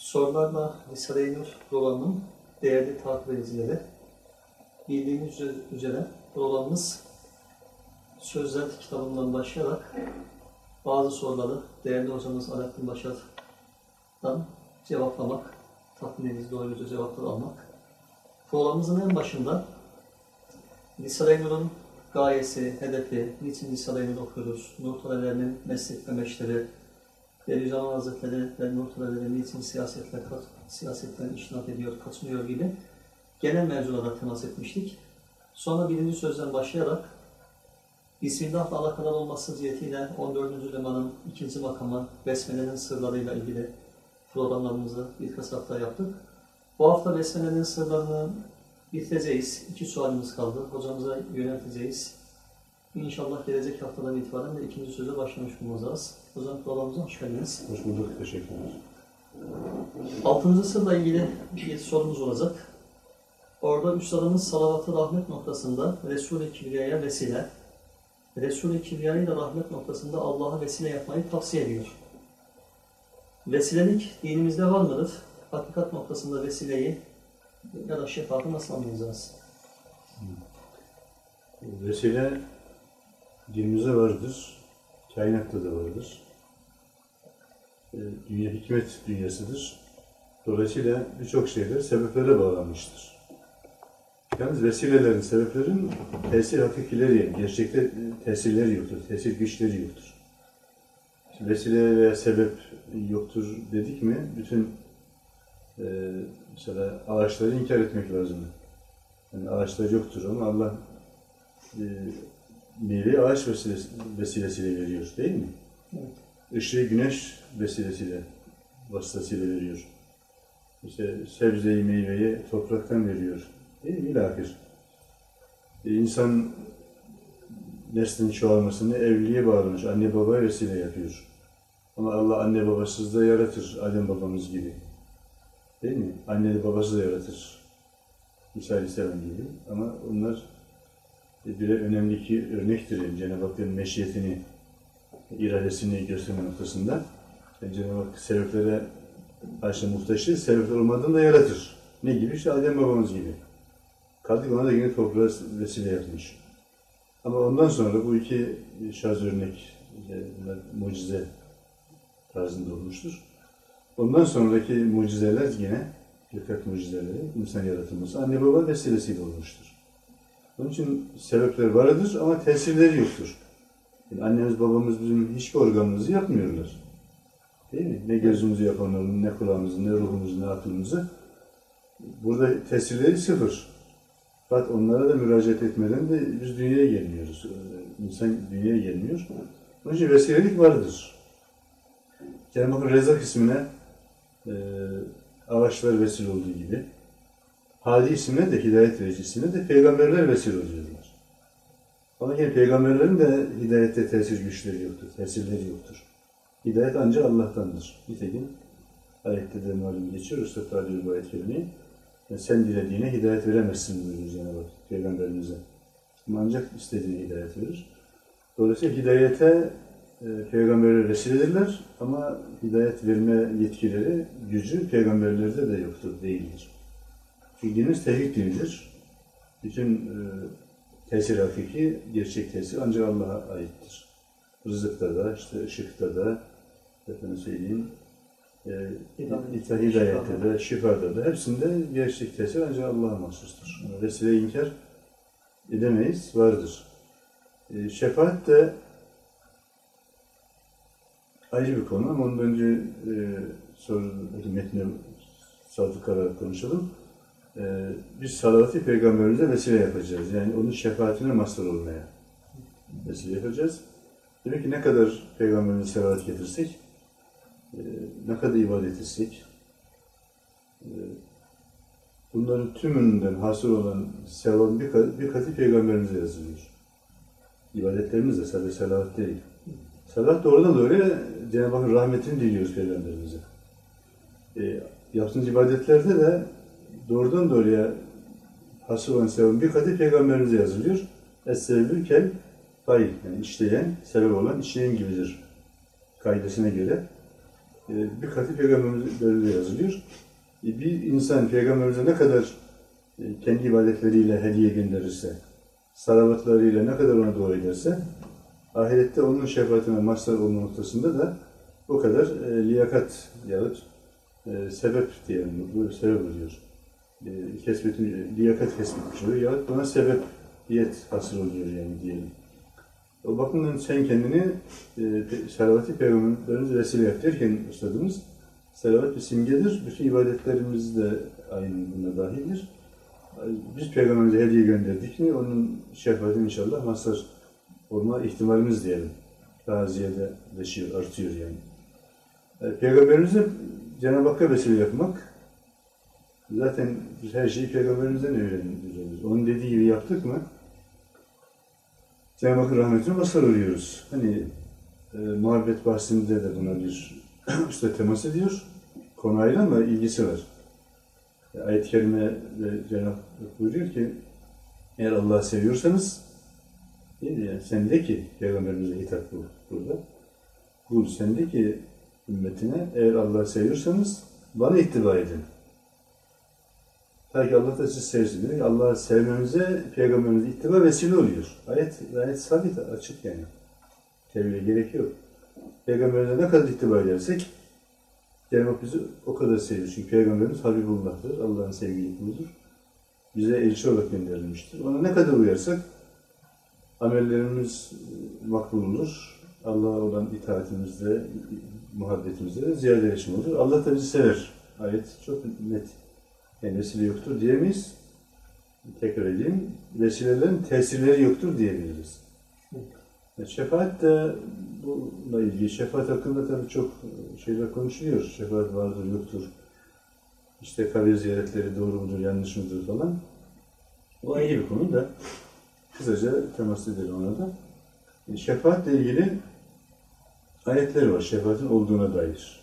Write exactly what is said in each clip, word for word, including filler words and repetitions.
Sorularla Risale-i Nur programının değerli takip edicileri, bildiğiniz üzere programımız Sözler kitabından başlayarak bazı soruları değerli hocamız Alaaddin Başar'dan cevaplamak, tatmin edici doğru cevaplar almak. Programımızın en başında Risale-i Nur'un gayesi, hedefi, niçin Risale-i Nur okuyoruz, Nur talebelerinin meslek ve meşleri, Bediüzzaman Hazretleri ve Nur talebeleri niçin siyasetle, siyasetten iştirak ediyor, katılıyor gibi genel mevzulara temas etmiştik. Sonra birinci sözden başlayarak Bismillah'la alakalı olması cihetiyle on dördüncü lemanın ikinci makamı Besmele'nin sırlarıyla ilgili programlarımızı birkaç hafta yaptık. Bu hafta Besmele'nin sırlarını bitireceğiz. İki sualimiz kaldı. Hocamıza yönelteceğiz. İnşallah gelecek haftadan itibaren de ikinci söze başlamış bulunacağız. Hocam programımıza hoş geldiniz. Hoş bulduk. Teşekkürler. Altıncı sırla ilgili bir sorumuz olacak. Orada Üstadımız salavat-ı rahmet noktasında Resul-i Kibriya'ya vesile, Resul-i Kibriya'yı da rahmet noktasında Allah'a vesile yapmayı tavsiye ediyor. Vesilelik dinimizde var mıdır? Hakikat noktasında vesileyi ya da şefaatı nasıl anlayacağız? Vesile dinimizde vardır, kainatta da vardır. Dünya hikmet dünyasıdır. Dolayısıyla birçok şeyler sebeplere bağlanmıştır. Yalnız vesilelerin, sebeplerin tesir hakikileri, gerçekte tesirleri yoktur, tesir güçleri yoktur. Şimdi vesile veya sebep yoktur dedik mi, bütün e, mesela ağaçları inkar etmek lazım. Yani ağaçlar yoktur ama Allah e, meyveyi ağaç vesilesi, vesilesiyle veriyor, değil mi? Evet. Işığı güneş vesilesiyle, vasıtasıyla veriyor. İşte sebzeyi, meyveyi topraktan veriyor. Değil mi? İlahir. E, insan neslin çoğalmasını evliliğe bağlamış, anne babaya vesile yapıyor. Ama Allah anne babasız da yaratır, Adem babamız gibi. Değil mi? Anneli babası da yaratır. İsa Aleyhisselam gibi. Ama onlar birer önemli iki örnektir. Cenab-ı Hakk'ın meşiyetini, iradesini gösterme noktasında. Yani Cenab-ı Hak sebeplere karşı muhtaçtır, sebepler olmadığını da yaratır. Ne gibi? İşte Adem babamız gibi. Kaldık ona da yine toprağa vesile yapmış. Ama ondan sonra bu iki şaz örnek, bunlar mucize tarzında olmuştur. Ondan sonraki mucizeler yine, birkaç mucizeleri, insan yaratılması, anne baba vesilesiyle olmuştur. Onun için sebepler vardır ama tesirleri yoktur. Yani annemiz babamız bizim hiçbir organımızı yapmıyorlar. Değil mi? Ne gözümüzü yapanlar, ne kulağımızı, ne ruhumuzu, ne aklımızı. Burada tesirleri sıfır. Fakat onlara da müracaat etmeden de biz dünyaya gelmiyoruz. İnsan dünyaya gelmiyor. Onun için vesilelik vardır. Cenab-ı Hakk'ın Rezak ismine e, ağaçlar vesile olduğu gibi, Hadi ismine de, hidayet verici ismine de peygamberler vesile oluyorlar. Ama yine peygamberlerin de hidayette tesir güçleri yoktur, tesirleri yoktur. Hidayet ancak Allah'tandır. Nitekim ayette de malum geçiyor, Üstad Talib bu ayet kelimeyi. Yani sen dilediğine hidayet veremezsin buyuruyor Cenab-ı Hak peygamberimize. Ama ancak istediğine hidayet verir. Dolayısıyla hidayete e, peygamberler vesiledirler ama hidayet verme yetkileri, gücü peygamberlerde de yoktur, değildir. Çünkü dinimiz tevhid dinidir. Bütün e, tesir hakiki, gerçek tesir ancak Allah'a aittir. Rızıkta da, işte ışıkta da, efendim söyleyeyim, e, hidayette de, şifada da, hepsinde gerçek tesir ancak Allah'a mahsustur. Yani vesile-i inkar edemeyiz, vardır. E, şefaat de ayrı bir konu ama ondan önce e, sorudaki metni sadık olarak konuşalım. E, biz salavat-ı peygamberimize vesile yapacağız. Yani onun şefaatine mazhar olmaya vesile yapacağız. Demek ki ne kadar peygamberimize salavat getirsek, e, ne kadar ibadet etsek, e, bunların tümünden hasıl olan sevabın bir katı, bir katı peygamberimize yazılıyor. İbadetlerimiz de sadece salavat değil. Salavat doğrudan doğruya Cenab-ı Hakk'ın rahmetini diliyoruz peygamberimize. E, yaptığımız ibadetlerde de doğrudan doğruya hasıl olan sevabın bir katı peygamberimize yazılıyor. Es-sebebü kel fail, yani işleyen, sebep olan işleyen gibidir kaidesine göre. e, bir katı Peygamberimize yazılıyor. E, bir insan Peygamberimize ne kadar e, kendi ibadetleriyle hediye gönderirse, salavatlarıyla ne kadar ona dua ederse, ahirette onun şefaatine mazhar olma noktasında da o kadar e, liyakat yahut e, sebep diyelim, bu sebep oluyor. E, kesbetin, liyakat kesbetmiş oluyor yahut buna sebebiyet hasıl oluyor yani diyelim. O bakımdan sen kendini e, salavat-ı Peygamberimiz vesile yap derken ustadımız, salavat bir simgedir. Bütün ibadetlerimiz de aynı buna dahildir. Biz Peygamberimize hediye gönderdik mi onun şefaatini inşallah mazhar olma ihtimalimiz diyelim. Daha ziyade leşiyor, artıyor yani. yani Peygamberimize Cenab-ı Hakk'a vesile yapmak, zaten biz her şeyi Peygamberimizden öğreniyoruz. Onun dediği gibi yaptık mı, Cenab-ı Hakk'ın rahmetine mazhar oluyoruz. Hani e, muhabbet bahsinde de buna bir usta temas ediyor. Konu ayrı ama ilgisi var. E, ayet-i Kerime Cenab-ı Hak buyuruyor ki, eğer Allah'ı seviyorsanız, değil mi yani? Sen de ki, Peygamberimize hitap bu burada. Kul sen de ki ümmetine, eğer Allah'ı seviyorsanız bana ittiba edin. Ta ki Allah da sizi sevsin. Değil mi? Allah'ı sevmemize Peygamberimize ittiba vesile oluyor. Ayet, ayet sabit, açık yani. Tevhile gerek yok. Peygamberimize ne kadar ittiba edersek, Cenab-ı Hak bizi o kadar seviyor. Çünkü Peygamberimiz Habibullah'tır, Allah'ın sevgili kuludur. Bize elçi olarak gönderilmiştir. Ona ne kadar uyarsak, amellerimiz makbul olur. Allah'a olan itaatimizde, muhabbetimizde de ziyadeleşme olur. Allah da bizi sever. Ayet çok net. Yani vesile yoktur diyemeyiz. Tekrar edeyim. Vesilelerin tesirleri yoktur diyebiliriz. Yani şefaat de bununla ilgili. Şefaat hakkında tabii çok şeyler konuşuluyor. Şefaat vardır, yoktur. İşte kabir ziyaretleri doğru mudur, yanlış mıdır falan. O ayrı bir konu da. Kısaca temas edelim ona da. Yani şefaatle ilgili ayetler var. Şefaatin olduğuna dair.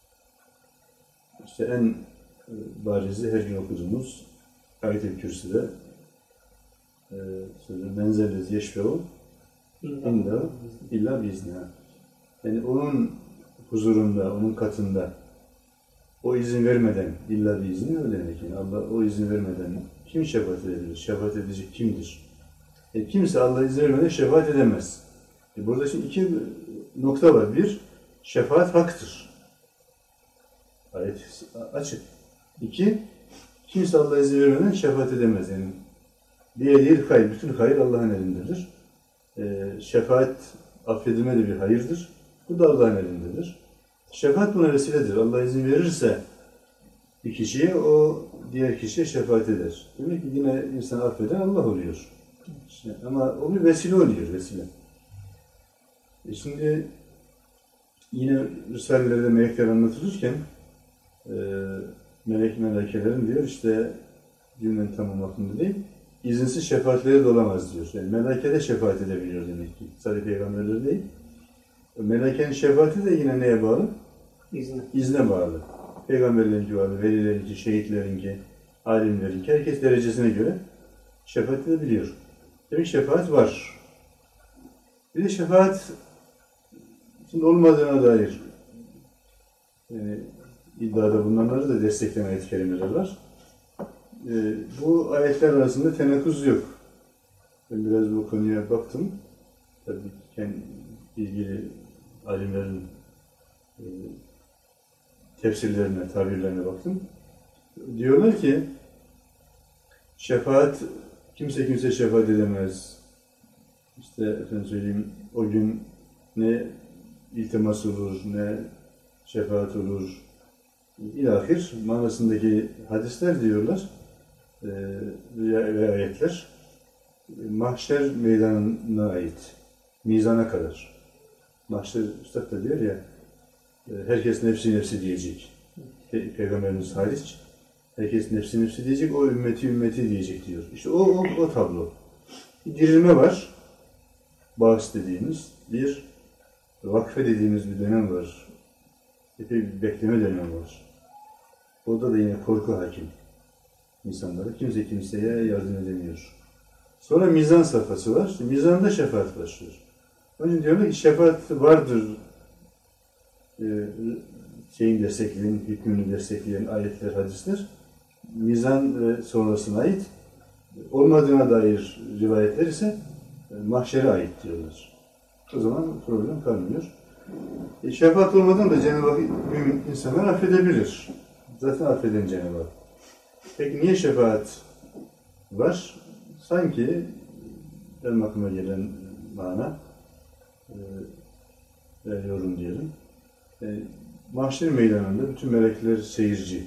İşte en barizi her gün okuduğumuz Ayet-i Kürsü'de e, sözü menzellez yeşfe'u illa illa biizniha. Yani onun huzurunda, onun katında o izin vermeden, illa biizni öyle demek yani. Allah o izin vermeden kim şefaat edebilir? Şefaat edecek kimdir? E, kimse Allah izin vermeden şefaat edemez. E, burada şimdi iki nokta var. Bir, şefaat haktır. Ayet açık. İki, kimse Allah'a izin vermeden şefaat edemez. Yani diğer değil, hayır. Bütün hayır Allah'ın elindedir. E, şefaat affedilme de bir hayırdır. Bu da Allah'ın elindedir. Şefaat buna vesiledir. Allah izin verirse bir kişiye, o diğer kişiye şefaat eder. Demek ki yine insanı affeden Allah oluyor. İşte, ama o bir vesile oluyor, vesile. E şimdi yine Risalelerde melekler anlatılırken e, melek melekelerin diyor işte cümlenin tamam aklında değil, izinsiz şefaatleri de olamaz diyor. Yani meleke de şefaat edebiliyor demek ki. Sadece peygamberler değil. Melekenin şefaati de yine neye bağlı? İzne. İzne bağlı. Peygamberlerinki bağlı, velilerinki, şehitlerinki, alimlerinki, herkes derecesine göre şefaat edebiliyor. Demek şefaat var. Bir de şefaat şimdi olmadığına dair yani iddiada bulunanları da destekleyen ayet-i kerimeler var. Ee, bu ayetler arasında tenakkuz yok. Ben biraz bu konuya baktım. Tabii kendi ilgili alimlerin e, tefsirlerine, tabirlerine baktım. Diyorlar ki şefaat, kimse kimse şefaat edemez. İşte efendim söyleyeyim, o gün ne iltimas olur, ne şefaat olur. İlahir manasındaki hadisler diyorlar e, ve ayetler mahşer meydanına ait. Mizana kadar. Mahşer Üstad da diyor ya, herkes nefsi nefsi diyecek. Pe Peygamberimiz hariç. Herkes nefsi nefsi diyecek, o ümmeti ümmeti diyecek diyor. İşte o, o, o tablo. Bir dirilme var. Bağış dediğimiz, bir vakfe dediğimiz bir dönem var. Epey bir bekleme dönemi var. Orada da yine korku hakim insanlara. Kimse kimseye yardım edemiyor. Sonra mizan safhası var. Mizanda şefaat başlıyor. Onun için diyorlar ki şefaat vardır. Ee, şeyin destekleyen, hükmünü destekleyen ayetler, hadisler mizan ve sonrasına ait. Olmadığına dair rivayetler ise mahşere ait diyorlar. O zaman problem kalmıyor. E, şefaat olmadan da Cenab-ı Hak mümin insanlar affedebilir. Zaten affeden Cenab-ı Hak. Peki niye şefaat var? Sanki benim aklıma gelen mana e, e, yorum diyelim. E, mahşer meydanında bütün melekler seyirci.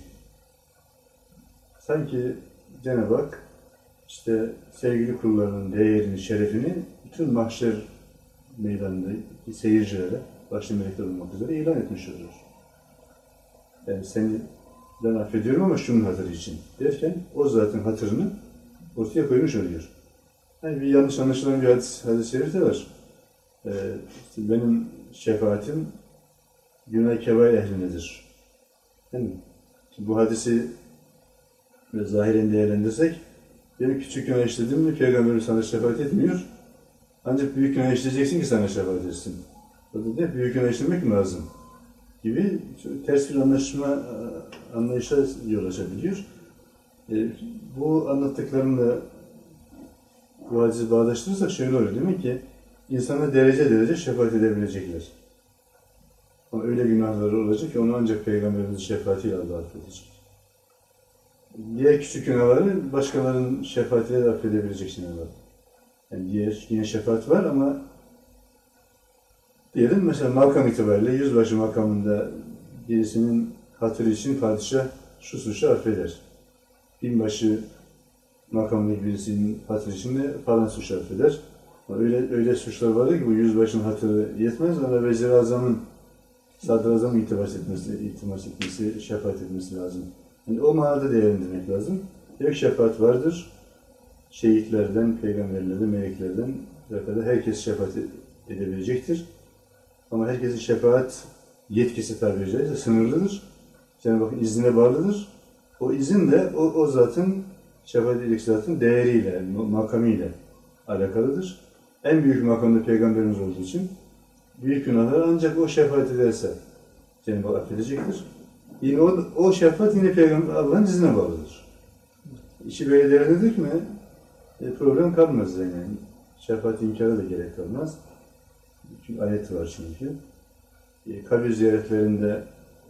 Sanki Cenab-ı Hak işte sevgili kullarının değerini, şerefini bütün mahşer meydanındaki seyircilere, başta melekler olmak üzere ilan etmiş oluyor. Yani seni ben affediyorum ama şunun hatırı için derken o zaten hatırını ortaya koymuş oluyor. Yani bir yanlış anlaşılan bir hadis, hadis-i şerif de var. Ee, işte benim şefaatim günah kebair ehlinedir. Değil mi? Şimdi bu hadisi ve zahiren değerlendirsek, benim küçük günah işledim mi Peygamberimiz sana şefaat etmiyor. Ancak büyük günah işleyeceksin ki sana şefaat etsin. O da de büyük günah işlemek lazım gibi ters bir anlaşma, anlayışa yol açabiliyor. E, bu anlattıklarımla bu hadisi bağdaştırırsak şöyle oluyor. Demek ki insana derece derece şefaat edebilecekler. Ama öyle günahları olacak ki onu ancak Peygamberimizin şefaatiyle Allah affedecek. Diğer küçük günahları başkalarının şefaatiyle de affedebilecek günahlar. Yani diğer yine şefaat var ama diyelim mesela makam itibariyle yüzbaşı makamında birisinin hatırı için padişah şu suçu affeder. Binbaşı makamındaki birisinin hatırı için de falan suçu affeder. Ama öyle öyle suçlar vardır ki bu yüzbaşının hatırı yetmez ama Vezir-i Azam'ın Sadrazam'ın iltimas etmesi, iltimas etmesi, şefaat etmesi lazım. Yani o manada değerlendirmek lazım. Yok şefaat vardır. Şehitlerden, peygamberlerden, meleklerden kadar herkes şefaat edebilecektir. Ama herkesin şefaat yetkisi tabiri caizse sınırlıdır. Cenab-ı Hakk'ın iznine bağlıdır. O izin de o, o zatın, şefaat edecek zatın değeriyle, makamıyla alakalıdır. En büyük makamda Peygamberimiz olduğu için büyük günahları ancak o şefaat ederse Cenab-ı Hak affedecektir. Yine o, o şefaat yine Peygamber Allah'ın iznine bağlıdır. İşi böyle değerlendirdik mi e, problem kalmaz yani. Şefaat inkara da gerek kalmaz. Çünkü ayet var çünkü. E, kabir ziyaretlerinde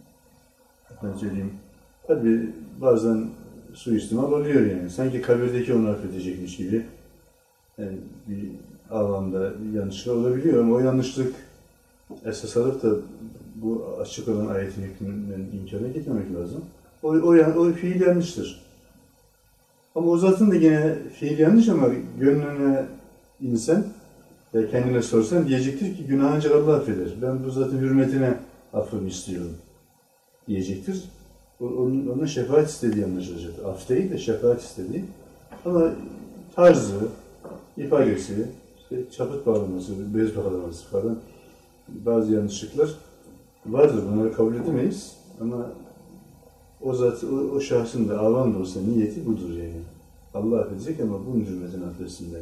ben söyleyeyim, tabi bazen suistimal oluyor yani. Sanki kabirdeki onu affedecekmiş gibi yani bir alanda bir yanlışlık olabiliyor ama o yanlışlık esas alıp da bu açık olan ayetin hükmünden inkarına gitmemek lazım. O, o, o fiil yanlıştır. Ama o zatın da yine fiil yanlış ama gönlüne insan ve kendine sorsan diyecektir ki günah ancak Allah affeder. Ben bu zatın hürmetine affımı istiyorum diyecektir. Onun, onun şefaat istediği anlaşılacaktır. Af değil de şefaat istediği. Ama tarzı, ifadesi, işte çaput bağlaması, bez bağlaması falan bazı yanlışlıklar vardır. Bunları kabul edemeyiz. Ama o zat, o, o şahsın da avam da olsa niyeti budur yani. Allah affedecek ama bunun hürmetine affetsinler.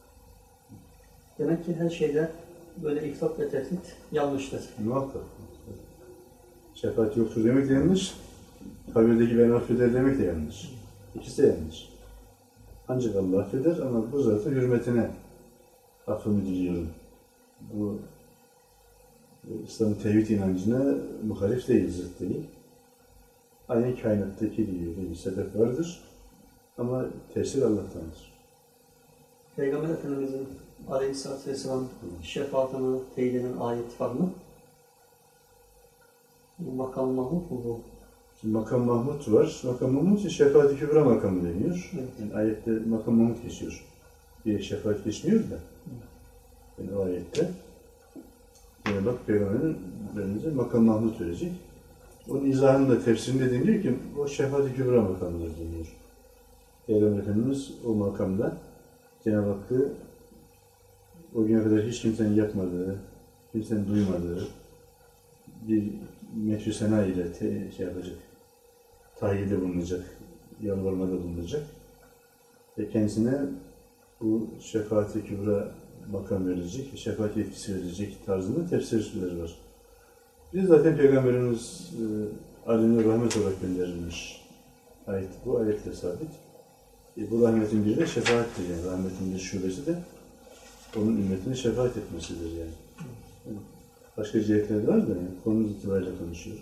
Demek ki her şeyde böyle iftap ve tehdit yanlıştır. Muhakkak. Şefaat yoktur demek de yanlış. Kabirdeki ben affeder demek de yanlış. İkisi de yanlış. Ancak Allah affeder ama bu zatın hürmetine affımı diliyorum. Bu İslam'ın tevhid inancına muhalif değil, zıt değil. Aynı kainattaki gibi bir sebep vardır ama tesir Allah'tandır. Peygamber Efendimiz'in Aleyhisselatü Vesselam şefaatini teyit eden ayet var mı? Makam Mahmud mu bu? Şimdi Makam Mahmud var. Makam Mahmud ise şefaat-i kübra makamı deniyor. Evet. Yani ayette Makam Mahmud geçiyor. Bir şefaat geçmiyor da. Yani o ayette yine bak Peygamber'in önümüze Makam Mahmud verecek. Onun izahında, tefsirinde deniliyor ki o şefaat-i kübra makamıdır deniyor. Peygamber Efendimiz o makamda Cenab-ı Hakk'ı o güne kadar hiç kimsenin yapmadığı, kimsenin duymadığı bir meşru sena ile te, şey yapacak, tahiyyede bulunacak, yalvarmada bulunacak ve kendisine bu şefaat-i kübra makam verilecek, şefaat yetkisi verilecek tarzında tefsirleri var. Biz zaten Peygamberimiz e, alemine rahmet olarak gönderilmiş. Ayet, bu ayetle sabit. E, bu rahmetin biri de şefaattir yani. Rahmetin bir şubesi de onun ümmetine şefaat etmesidir yani. yani başka cihetleri var da yani konumuz itibariyle konuşuyor.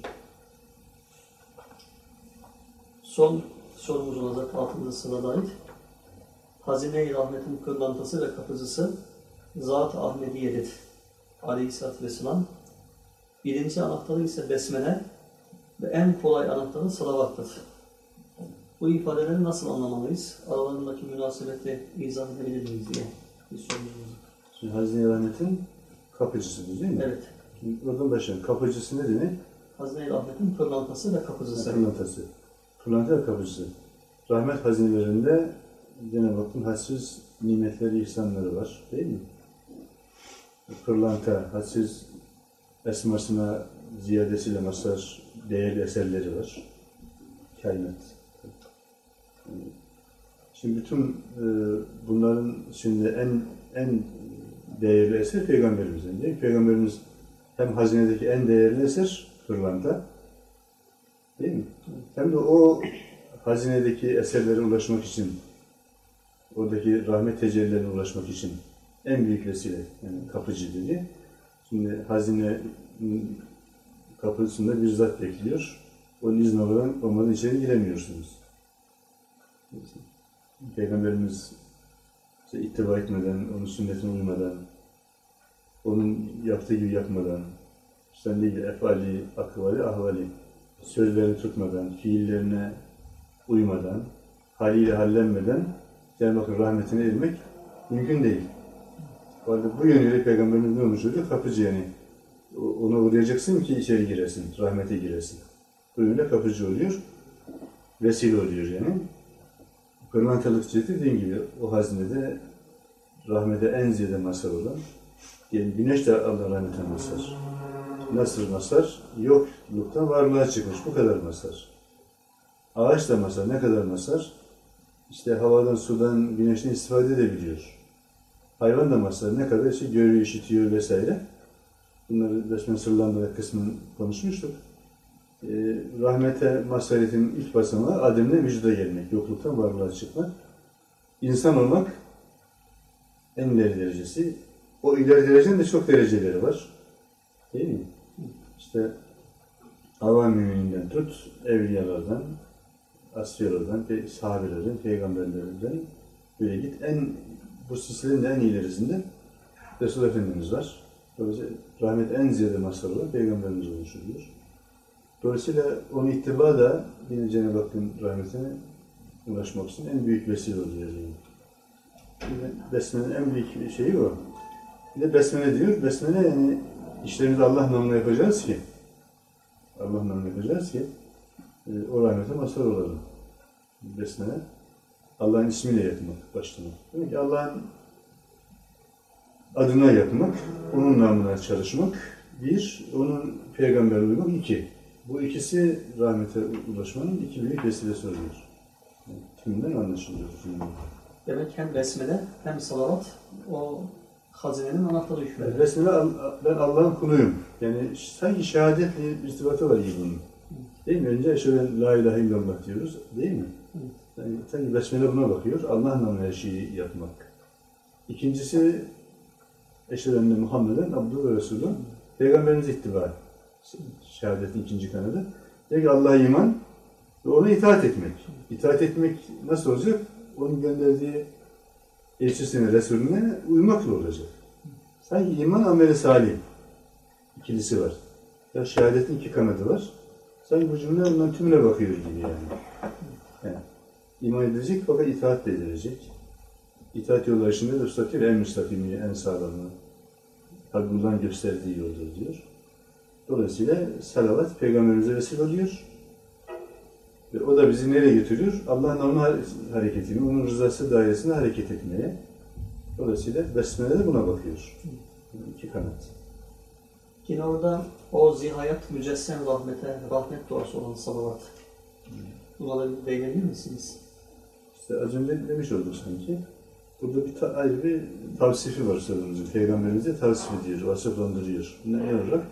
Son sorumuz olacak altıncı sırada ait. Hazine-i rahmetin pırlantası ve kapıcısı Zat-ı Ahmediye'dir. Aleyhisselatü Vesselam. Birinci anahtarı ise besmele ve en kolay anahtarı salavattır. Bu ifadeleri nasıl anlamalıyız? Aralarındaki münasebeti izah edebilir miyiz diye bir sorumuz olacak. Şimdi Hazine-i Rahmet'in kapıcısı değil mi? Evet. Şimdi oradan başlayalım. Kapıcısı ne demek? Hazine-i rahmetin pırlantası ve kapıcısı. Pırlantası. Pırlanta ve kapıcısı. Rahmet hazinelerinde Cenab-ı Hakk'ın hadsiz nimetleri, ihsanları var. Değil mi? Pırlanta, hadsiz esmasına ziyadesiyle mazhar değerli eserleri var. Kainat. Şimdi bütün e, bunların içinde en en değerli eser Peygamberimizin değil mi? Peygamberimiz hem hazinedeki en değerli eser pırlanta, değil mi? Hem de o hazinedeki eserlere ulaşmak için, oradaki rahmet tecellilerine ulaşmak için en büyük vesile, yani kapıcı dedi. Şimdi hazine kapısında bir zat bekliyor. Onun izni olmadan, olmadan içeri giremiyorsunuz. Peygamberimiz işte ittiba etmeden, onun sünnetine uymadan, onun yaptığı gibi yapmadan, işte ne gibi efali, akvali, ahvali, sözlerini tutmadan, fiillerine uymadan, haliyle hallenmeden Cenab-ı Hakk'ın rahmetine ermek mümkün değil. Bu yönüyle Peygamberimiz ne olmuş oluyor? Kapıcı yani. Ona uğrayacaksın ki içeri giresin, rahmete giresin. Bu yönüyle kapıcı oluyor, vesile oluyor yani. Pırlantalık ciheti dediğim gibi o hazinede rahmete en ziyade mazhar olan, yani güneş de Allah rahmetine mazhar. Nasıl mazhar? Yokluktan varlığa çıkmış, bu kadar mazhar. Ağaç da mazhar, ne kadar mazhar? İşte havadan, sudan, güneşten istifade edebiliyor. Hayvan da mazhar, ne kadar işte görüyor, işitiyor vesaire. Bunları Besmele sırlarında kısmını konuşmuştuk. Ee, rahmete mazhariyetin ilk basamağı Adem'den vücuda gelmek, yokluktan varlığa çıkmak. İnsan olmak en ileri derecesi. O ileri derecenin de çok dereceleri var. Değil mi? İşte avam mümininden tut, evliyalardan, asfiyalardan, pe sahabelerden, peygamberlerden böyle git. En, bu silsilenin de en ilerisinde Resul Efendimiz var. Dolayısıyla rahmet en ziyade mazhar olan Peygamberimiz olmuş oluyor. Dolayısıyla onun ittiba da yine Cenab-ı Hakk'ın rahmetine ulaşmak için en büyük vesile oluyor. Yani. Besmele'nin en büyük şeyi o. Bir de Besmele diyor. Besmele yani işlerimizi Allah namına yapacağız ki Allah namına yapacağız ki e, o rahmete mazhar olalım. Besmele Allah'ın ismiyle yapmak, başlamak. Demek ki Allah'ın adına yapmak, onun namına çalışmak, bir, onun peygamberine uymak, iki. Bu ikisi rahmete ulaşmanın iki büyük vesilesi oluyor. Yani, tümünden anlaşılıyor. Tümünden. Demek hem besmele hem salavat o hazinenin anahtarı hükmü. Yani besmele, ben Allah'ın kuluyum. Yani sanki şehadetle irtibatı var gibi bunun. Değil mi? Önce eşhedü la ilahe illallah diyoruz. Değil mi? Yani, sanki besmele buna bakıyor. Allah namına her şeyi yapmak. İkincisi eşhedü enne Muhammeden abdühü ve resulü. Peygamberimize ittiba. Şehadetin ikinci kanadı. Diyor ki Allah'a iman ve ona itaat etmek. İtaat etmek nasıl olacak? Onun gönderdiği elçisine, Resulüne uymakla olacak. Sanki iman, ameli salih ikilisi var. Ya şehadetin iki kanadı var. Sanki bu cümle onların tümüne bakıyor gibi yani. yani. İman edilecek fakat itaat de edilecek. İtaat yolları içinde de üstad diyor en müstakimi, en sağlamı. Hakk'ın gösterdiği yoldur diyor. Dolayısıyla salavat Peygamberimize vesile oluyor. Ve o da bizi nereye götürüyor? Allah'ın namına hareketini, onun rızası dairesinde hareket etmeye. Dolayısıyla Besmele de buna bakıyor. İki kanat. Yine orada o zihayat mücessem rahmete, rahmet duası olan salavat. Buna da değinebilir misiniz? İşte az önce demiş olduk sanki. Burada bir ta ayrı bir tavsifi var sorumuzun. Peygamberimize tavsif ediyor, vasıflandırıyor. Ne olarak?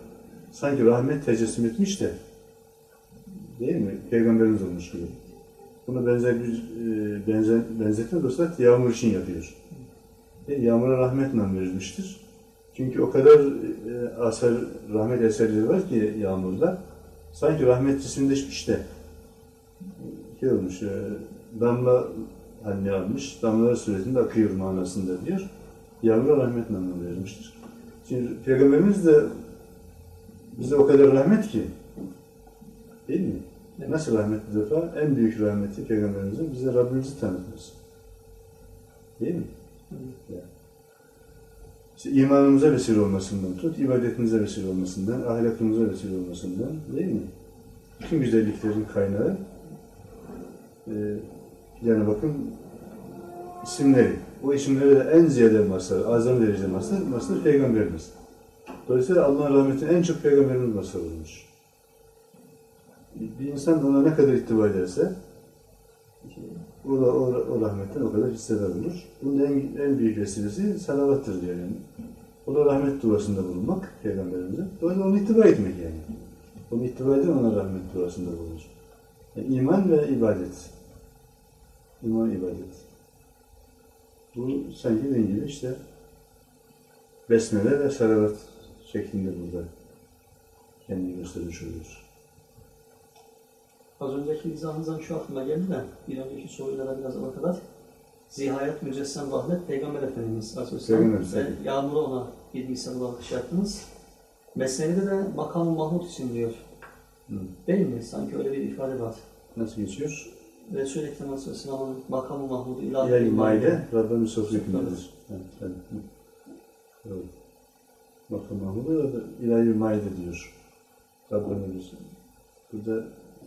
sanki rahmet tecessüm etmiş de, değil mi? Peygamberimiz olmuş gibi. Buna benzer bir e, benzer, benzetme olursa yağmur için yapıyor. E, yağmura rahmet nam verilmiştir. Çünkü o kadar e, asar, rahmet eserleri var ki yağmurda, sanki rahmet cisimleşmiş de şey olmuş, e, damla haline almış, damlalar suretinde akıyor manasında diyor. Yağmura rahmet namı verilmiştir. Şimdi Peygamberimiz de bize o kadar rahmet ki, değil mi? Evet. Nasıl rahmet bir defa? En büyük rahmeti Peygamberimizin bize Rabbimizi tanıtması. Değil mi? Evet. Yani. İşte imanımıza vesile olmasından tut, ibadetimize vesile olmasından, ahlakımıza vesile olmasından, değil mi? Bütün güzelliklerin kaynağı, e, yani bakın, isimleri. O isimleri de en ziyade mazhar, azam derece mazhar, mazhar Peygamberimiz. Dolayısıyla Allah'ın rahmetine en çok Peygamberimiz mazhar olmuş. Bir insan ona ne kadar ittiba ederse, o da o, o rahmetten o kadar hisseder olur. Bunun en, en büyük vesilesi salavattır diyor yani. O da rahmet duasında bulunmak Peygamberimize. Dolayısıyla onu ittiba etmek yani. Onu ittiba eden ona rahmet duasında bulunur. Yani iman ve ibadet. İman, ibadet. Bu sanki dediğim gibi işte besmele ve salavat şeklinde burada kendini göstermiş oluyor. Az önceki izahınızdan şu aklıma geldi de bir önceki soruyla da biraz ona kadar zihayat mücessem rahmet Peygamber Efendimiz Aleyhisselam ve yağmuru ona bir misal olarak şey yaptınız. Mesnevi'de de makam-ı Mahmud için diyor. Hı. Değil mi? Sanki öyle bir ifade var. Nasıl geçiyor? Resul-i Ekrem Aleyhisselam'ın makam-ı Mahmud'u ilahi İlahi maide Rabbimiz sofra hükmündedir. Evet. Evet. Makam-ı Mahmud'u ilahi maide diyor. Rabbimiz. Burada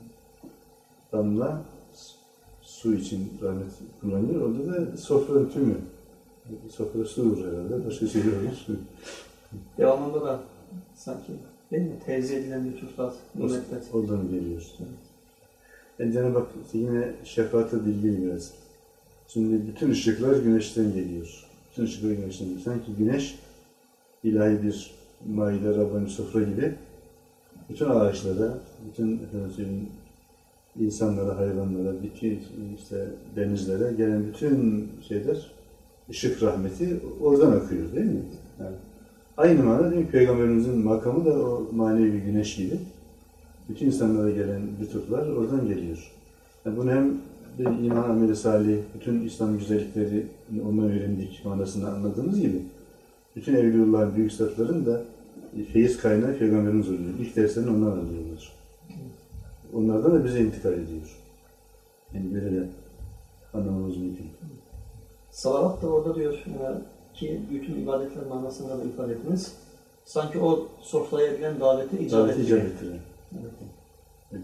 damla su için rahmet kullanılıyor. Orada da sofra tümü. Sofra su olur herhalde. Başka şey olur. Devamında da sanki değil mi? Tevzi edilen lütuflar, nimetler. Oradan geliyor. Evet. Yani Cenab-ı Hak yine şefaatla bilgili biraz. Şimdi bütün ışıklar güneşten geliyor. Bütün ışıklar güneşten geliyor. Sanki güneş ilahi bir maide, Rabbani sofra gibi bütün ağaçlara, bütün efendim, insanlara, hayvanlara, bitki, işte denizlere gelen bütün şeyler, ışık rahmeti oradan akıyor değil mi? Yani aynı manada değil mi? Peygamberimizin makamı da o manevi güneş gibi. Bütün insanlara gelen lütuflar oradan geliyor. Yani bunu hem bir iman ameli salih, bütün İslam güzellikleri ondan öğrendik manasını anladığımız gibi, bütün evliyullahın, büyük zatların da feyiz kaynağı Peygamberimiz oluyor. İlk derslerini ondan alıyorlar. Onlardan da bize intikal ediyor. Yani böyle de anlamamız mümkün. Salavat da orada diyor ki bütün ibadetler manasında da ifade ettiniz. Sanki o sofraya edilen davete icabet ediyor. Evet. Evet.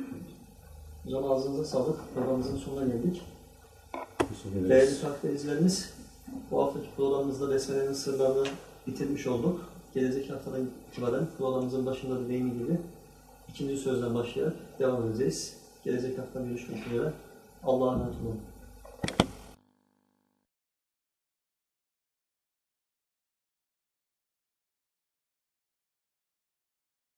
O zaman ağzınıza sağlık. Programımızın sonuna geldik. Değerli takdir izleriniz, bu haftaki programımızda Besmele'nin sırlarını bitirmiş olduk. Gelecek haftadan itibaren programımızın başında da dediğim gibi ikinci sözden başlayarak devam edeceğiz. Gelecek hafta görüşmek üzere. Allah'a emanet olun.